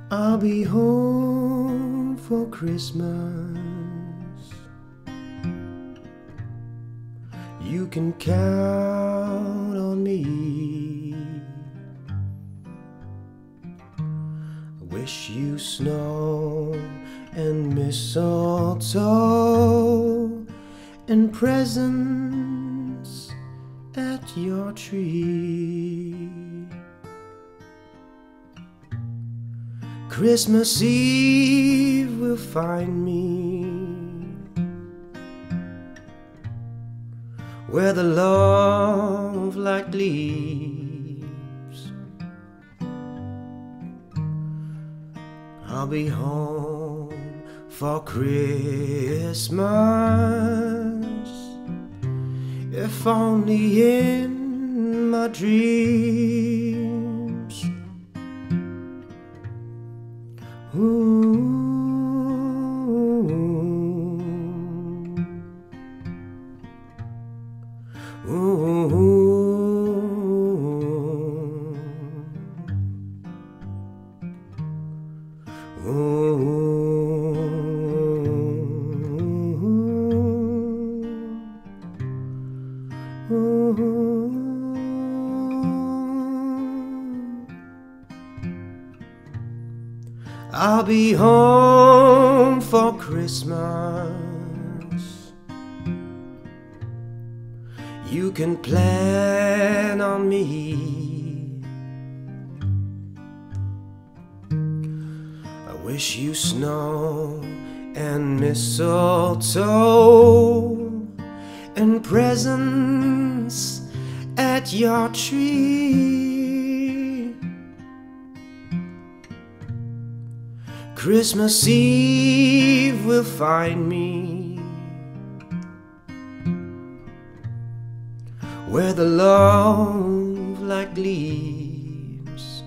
I'll be home for Christmas. You can count on me. I wish you snow and mistletoe and presents at your tree. Christmas Eve will find me where the love light leaves. I'll be home for Christmas, if only in my dreams. Ooh. Ooh. Ooh. I'll be home for Christmas. You can plan on me. I wish you snow and mistletoe and presents at your tree. Christmas Eve will find me where the love light gleams.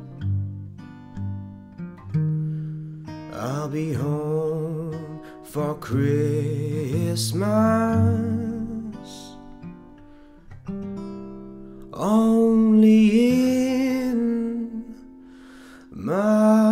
I'll be home for Christmas, only in my